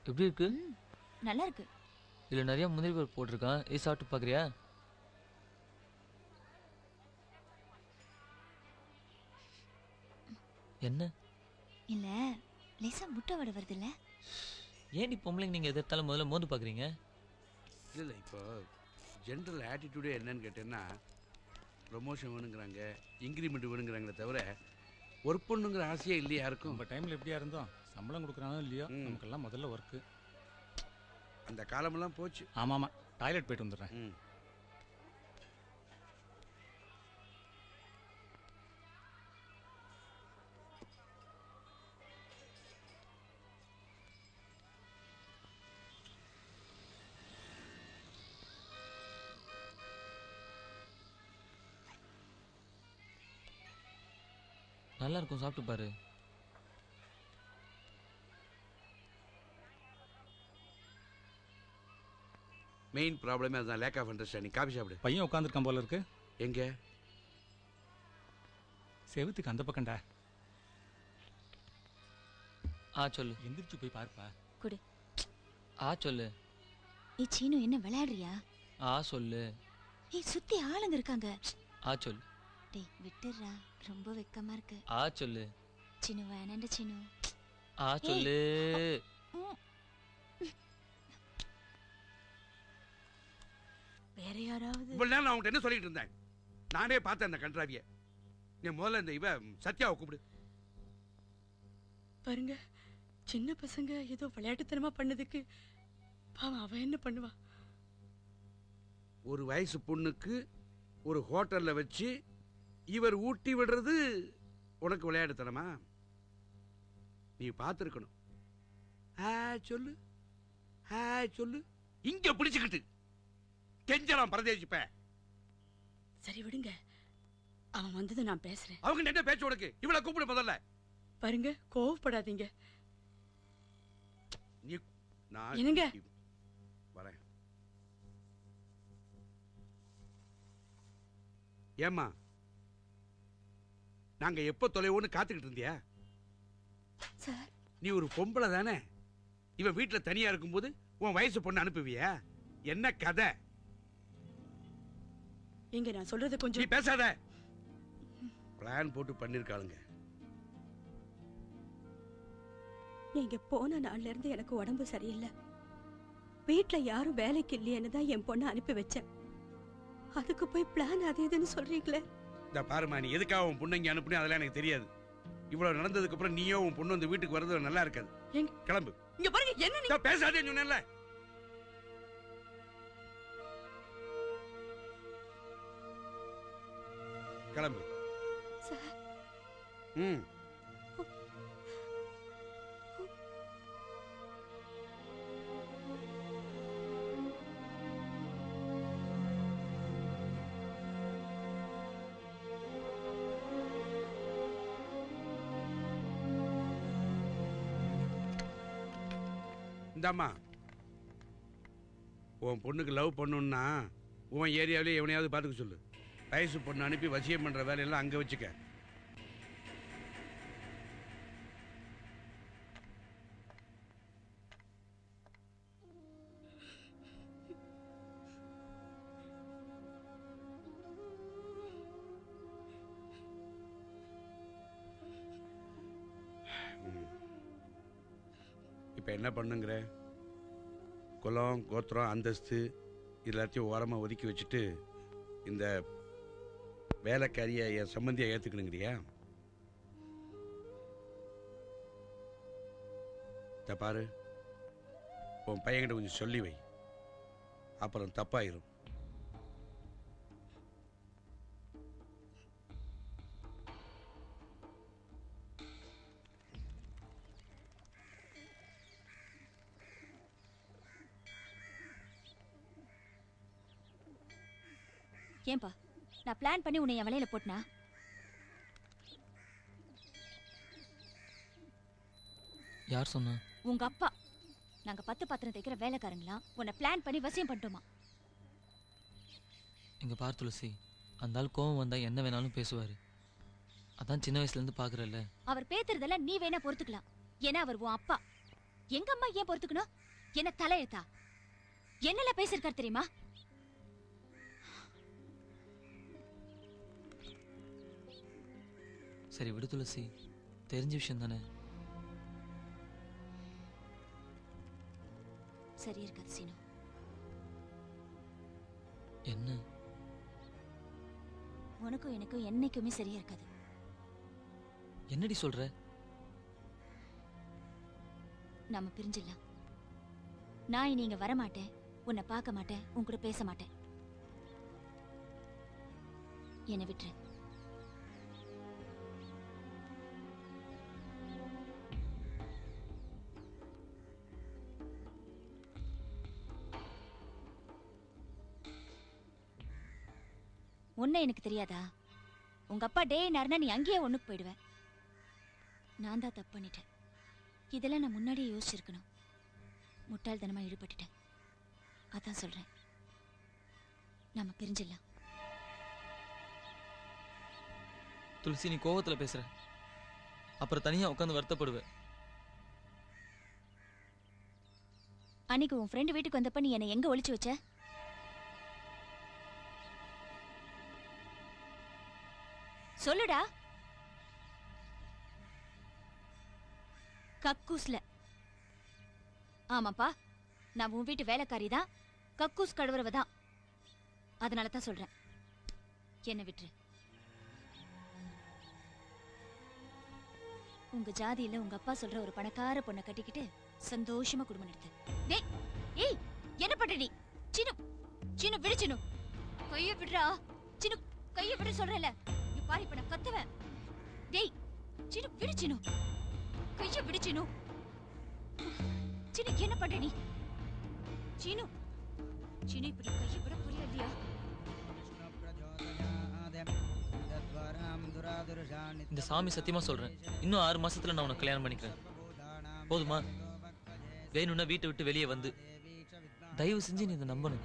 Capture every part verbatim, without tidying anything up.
எப்படி இருக்கு? நல்லா இருக்கு. இதுல நிறைய முந்திரி பருப்பு போட்டிருக்கான். ஏ சாப்பிட்டு பாக்குறியா? என்ன இல்ல லேசா முட்டை வடை வருது இல்ல? ஏன் நீ பொம்பளைங்க நீங்க எதிர்த்தாலும் முதல்ல மோந்து பாக்குறீங்க? இல்லை இல்லை இப்போ ஜென்ரல் ஆட்டிடியூடே என்னன்னு கேட்டேன்னா ப்ரொமோஷன் வேணுங்கிறாங்க, இன்க்ரிமெண்ட் வேணுங்கிறாங்களே தவிர ஒர்க் பண்ணுங்கிற ஆசையே இல்லையா யாருக்கும். நம்ம டைமில் எப்படியா இருந்தோம், சம்பளம் கொடுக்குறானோ இல்லையோ நமக்கெல்லாம் முதல்ல ஒர்க்கு. அந்த காலமெல்லாம் போச்சு. ஆமாம் ஆமாம், டாய்லெட் போயிட்டு வந்துடுறேன். ம் நல்லா இருக்கும், சாப்பிட்டு பாரு. மெயின் ப்ராப்ளமே அதுதான், லேக் ஆஃப் அண்டர்ஸ்டாண்டிங். காபி சாப்பிடு. பையன் உட்காந்துருக்கான் போல இருக்கு. எங்க? செவத்துக்கு அந்த பக்கம்டா. ஆ சொல்லு. எந்திரிச்சு போய் பாருப்பா. குடு. ஆ சொல்லு. ஏய் சீனு, என்ன விளையாடுறியா? ஆ சொல்லு. ஏய் சுத்தி ஆளுங்க இருக்காங்க. ஆ சொல்லு. டேய் விட்டுறா, ரொம்ப வெக்கமா இருக்கு. ஆ சொல்லு. சினு வேணாண்ட சினு. ஆ சொல்லு. வேற யாராவது? இவ்வளவு நேரம் நான் உன்கிட்ட என்ன சொல்லிட்டு இருந்தேன்? நானே பார்த்தேன் அந்த கன்றாவிய. நீ முதல்ல இந்த இவ சத்யாவை கூப்பிடு. பாருங்க, சின்ன பசங்க ஏதோ விளையாட்டுத்தனமா பண்ணதுக்கு பாவம் அவ என்ன பண்ணுவா? ஒரு வயசு பொண்ணுக்கு ஒரு ஹோட்டல்ல வச்சு இவர் ஊட்டி விடுறது உனக்கு விளையாடுத்தனமா? நீ பார்த்துருக்கணும். சொல்லு சொல்லு. இங்க பிடிச்சுக்கிட்டு கெஞ்சலாம் பரதேசிப்ப. சரி விடுங்க, அவன் வந்தது நான் பேசுறேன். அவங்க என்ன பேச்சு உனக்கு? இவளை கூப்பிடு முதல்ல. பாருங்க, கோவப்படாதீங்க. நீ நான் என்னங்க வரேன். ஏம்மா, நாங்க எப்ப தொலைவோன்னு காத்துக்கிட்டு இருந்தியா? சார், நீ ஒரு பொம்பளை தானே? இவன் வீட்டுல தனியா இருக்கும்போது உன் வயசு பொண்ணு அனுப்புவியா? என்ன கதை? இங்க நான் சொல்றது கொஞ்சம். நீ பேசாத. பிளான் போட்டு பண்ணிருக்காளுங்க. நீங்க போன நாள்ல இருந்து எனக்கு உடம்பு சரியில்லை. வீட்டுல யாரும் வேலைக்கு இல்லையேன்னு தான் என் பொண்ணை அனுப்பி வச்சேன். அதுக்கு போய் பிளான் அது இதுன்னு சொல்றீங்களே. இந்த பாருமா, நீ எதுக்காக உன் பொண்ணு இங்க அனுப்புனே அதெல்லாம் எனக்கு தெரியாது. இவ்வளவு நடந்ததுக்கு அப்புறம் நீயோ உன் பொண்ணு வந்து வீட்டுக்கு வர்றது நல்லா இருக்காது. கிளம்பு. இங்க பாருங்க, என்ன நீ பேசாதேன்னு சொன்னேன்ல. கிளம்பு. சார். ம் இந்தாம்மா, உன் பொண்ணுக்கு லவ் பண்ணுன்னா உன் ஏரியாவிலே எவனையாவது பார்த்துக்க சொல்லு. வயசு பொண்ணு அனுப்பி வசியம் பண்ற வேலையெல்லாம் அங்க வச்சுக்க. இப்ப என்ன பண்ணுங்கிற? குலம், கோத்திரம், அந்தஸ்து எல்லாத்தையும் ஓரமா ஒதுக்கி வச்சுட்டு இந்த வேலைக்காரிய என் சம்பந்தியா ஏத்துக்கணுங்கிறியா? பாரு, உன் பையன்கிட்ட கொஞ்சம் சொல்லி வை, அப்புறம் தப்பாயிரும். ஏன்பா, நான் பிளான் பண்ணி உன்னை என் வலையில போட்டனா? யார் சொன்னா? உங்க அப்பா. நாங்க பத்து பாத்திரம் தைக்கிற வேலைக்காரங்களா உன்னை பிளான் பண்ணி வசியம் பண்ணிட்டோமா? இங்க பார் துளசி, அந்த ஆள் கோவம் வந்தா என்ன வேணாலும் பேசுவாரு. அதான் சின்ன வயசுல இருந்து பாக்குறல்ல. அவர் பேத்துறதெல்லாம் நீ வேணா பொறுத்துக்கலாம். ஏன்னா அவர் உன் அப்பா. எங்க அம்மா ஏன் பொறுத்துக்கணும்? என்ன தலையெழுத்தா? என்னல பேசிருக்காரு தெரியுமா? சரி விடு துளசி, தெரிஞ்ச விஷயம் தானே. சரி இருக்காது சீனு. என்ன? உனக்கும் எனக்கும் என்னைக்குமே சரியா இருக்காது. என்னடி சொல்ற? நாம பிரிஞ்சிடலாம். நான் இனி இங்க வரமாட்டேன், உன்னை பார்க்க மாட்டேன், உன் கூட பேச மாட்டேன். என்னை விட்டுரு. உன்னை எனக்கு தெரியாதா? உங்க அப்பா டே நேரம்னா நீ அங்கேயே ஒண்ணுக்கு போயிடுவ. நான் தான் தப்பு பண்ணிட்டேன். இதெல்லாம் நான் முன்னாடியே யோசிச்சிருக்கணும். முட்டாள்தனமா ஈடுபட்டுட்டேன். அதான் சொல்றேன், நாம பிரிஞ்சிடலாம். துளசி, நீ கோவத்துல பேசுற. அப்புறம் தனியா உட்காந்து வருத்தப்படுவ. அன்னைக்கு உன் ஃப்ரெண்டு வீட்டுக்கு வந்தப்ப நீ என்னை எங்க ஒளிச்சு வச்ச? சொல்லுடா. கக்கூஸ்ல. ஆமாப்பா, நான் உன் வீட்டு வேலைக்காரி தான், கக்கூஸ் கழுவுறவ தான். அதனால தான் சொல்றேன், என்ன விட்டுரு. உங்க ஜாதியில உங்க அப்பா சொல்ற ஒரு பணக்கார பொண்ணை கட்டிக்கிட்டு சந்தோஷமா குடும்பம் நடத்து. டேய், ஏய், என்ன பண்ற நீ? சின்னு, சின்னு விடு சின்னு. கைய விடுறா. சின்னு, கைய விடு சொல்றல. நீ பாரு இப்ப நான் கத்துவேன். டேய், சின்னு விடு சின்னு. கைய விடு சின்னு. சின்னு என்ன பண்ற நீ? சின்னு, சின்னு இப்படி கைய விட புரியலையா? இந்த சாமி சத்தியமா சொல்றேன், இன்னும் ஆறு மாசத்துல நான் உனக்கு கல்யாணம் பண்ணிக்கிறேன். போதுமா? வேணும்னா வீட்டை விட்டு வெளியே வந்து தயவு செஞ்சு நீ இதை நம்பணும்.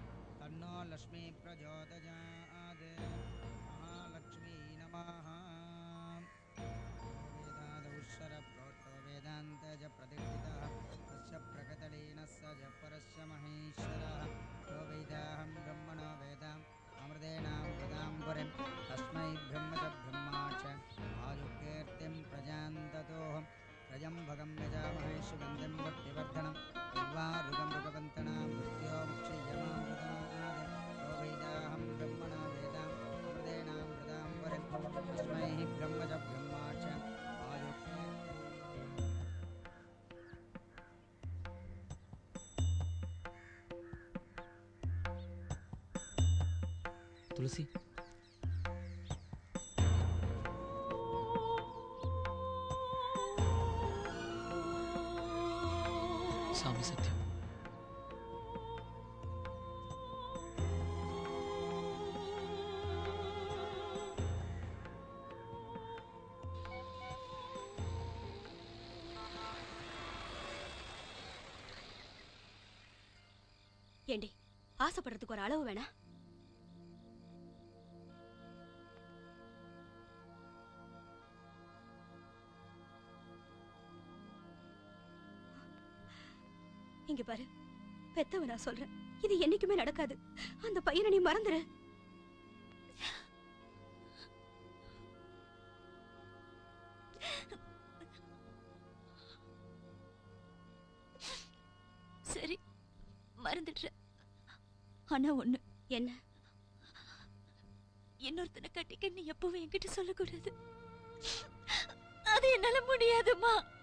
துளசி, சாமி சத்தியம். ஏண்டி, ஆசைப்படுறதுக்கு ஒரு அளவு வேணா? இங்க பாரு, பெத்தவ நான் சொல்றேன், இது என்னைக்குமே நடக்காது. அந்த பையனை நீ மறந்துரு. சரி, மறந்துடுற. ஆனா ஒண்ணு. என்ன? இன்னொருத்தனை கட்டிக்க நீ எப்பவும் என்கிட்ட சொல்லக்கூடாது. அது என்னால முடியாதுமா.